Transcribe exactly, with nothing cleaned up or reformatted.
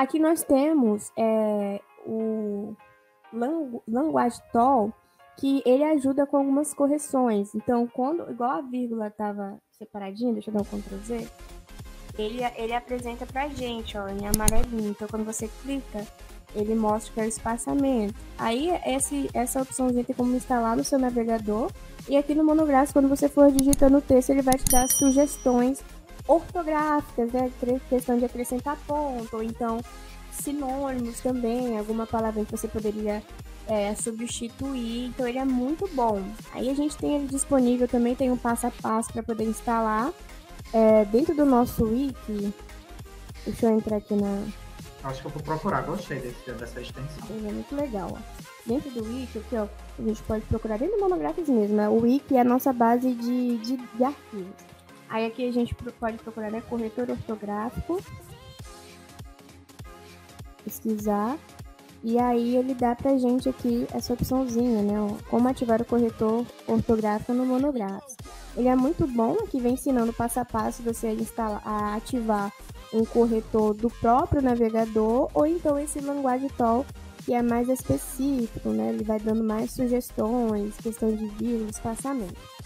Aqui nós temos é, o Langu- Language Tool, que ele ajuda com algumas correções. Então, quando, igual a vírgula estava separadinha, deixa eu dar um control zê, ele, ele apresenta pra gente, ó, em amarelinho. Então, quando você clica, ele mostra que é o espaçamento. Aí, esse, essa opçãozinha tem como instalar no seu navegador. E aqui no Monographs, quando você for digitando o texto, ele vai te dar sugestões ortográficas, né? Questão de acrescentar ponto, ou então sinônimos também, alguma palavra que você poderia é, substituir. Então, ele é muito bom. Aí, a gente tem ele disponível também, tem um passo a passo para poder instalar. É, dentro do nosso wiki, deixa eu entrar aqui na... Acho que eu vou procurar, gostei desse, dessa extensão. É muito legal, ó. Dentro do wiki, aqui, ó, a gente pode procurar dentro do Monographs mesmo, né? O wiki é a nossa base de, de, de arquivos. Aí aqui a gente pode procurar, né, corretor ortográfico, pesquisar, e aí ele dá pra gente aqui essa opçãozinha, né, ó, como ativar o corretor ortográfico no Monographs. Ele é muito bom, que vem ensinando passo a passo você a, instalar, a ativar um corretor do próprio navegador, ou então esse Language Tool, que é mais específico, né, ele vai dando mais sugestões, questão de vírgula, espaçamento.